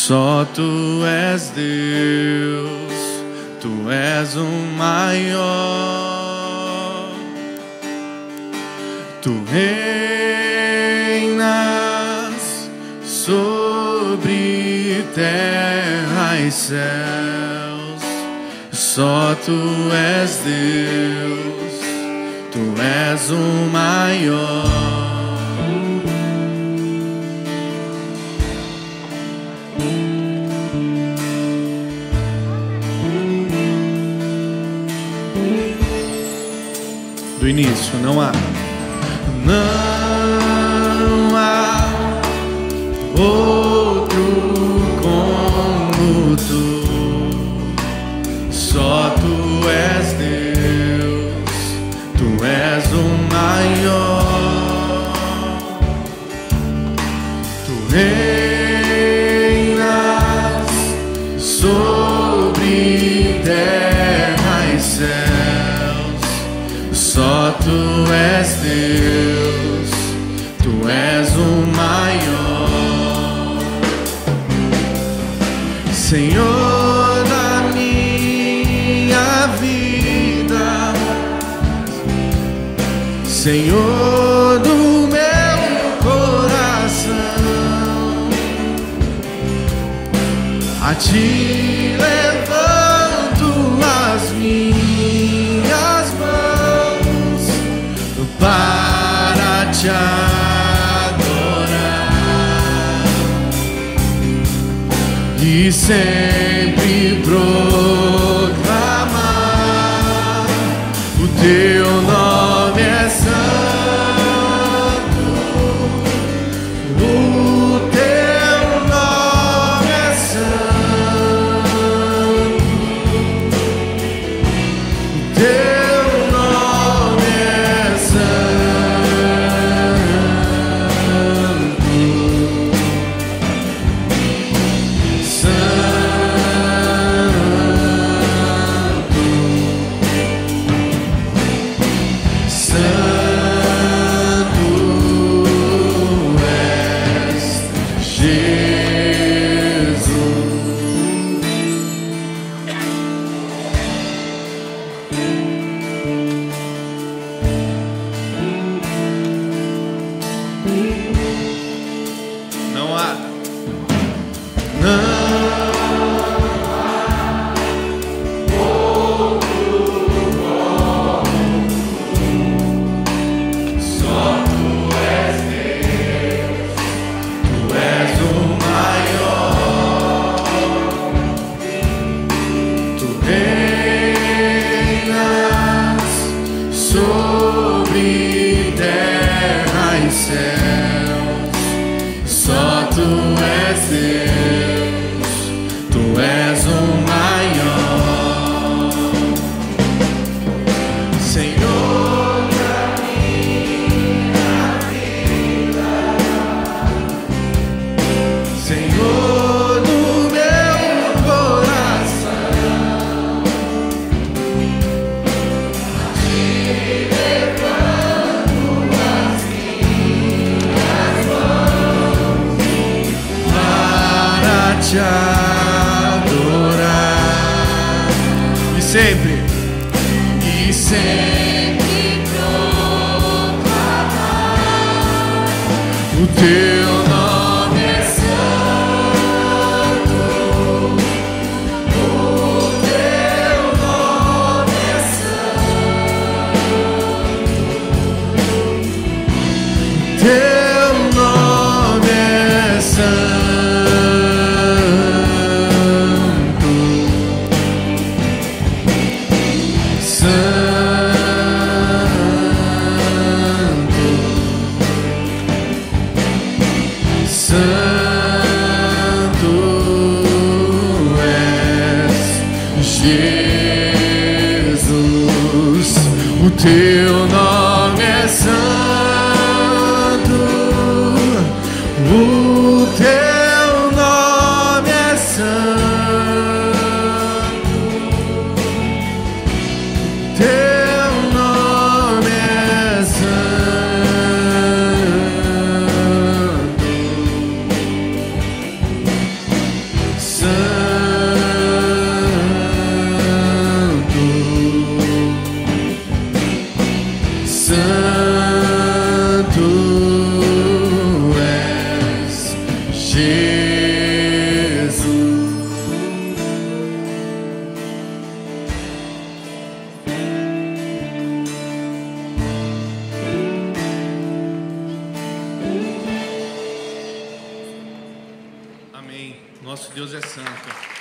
Só tu és Deus, tu és o maior. Tu reinas sobre terra e céus. Só tu és Deus, tu és o maior. Do início, não há outro como tu. Só tu és Deus, tu és o maior. Tu reinas sobre terra e céus. Só tu és Deus, tu és o maior. Senhor da minha vida, Senhor do meu coração, a ti levanto as minhas mãos para te adorar e sempre proclamar o teu nome é santo, o teu nome é santo, o teu nome é sobre terra e céus. Só tu és Deus, tu és o maior. Senhor da minha vida, Senhor do meu coração, a ti levanto as minhas mãos para te adorar e sempre proclamar o teu nome é santo, o teu nome é santo, teu nome é santo. Santo és Jesus, o teu nome é santo, o teu nome é santo, teu nome é santo. Nosso Deus é santo.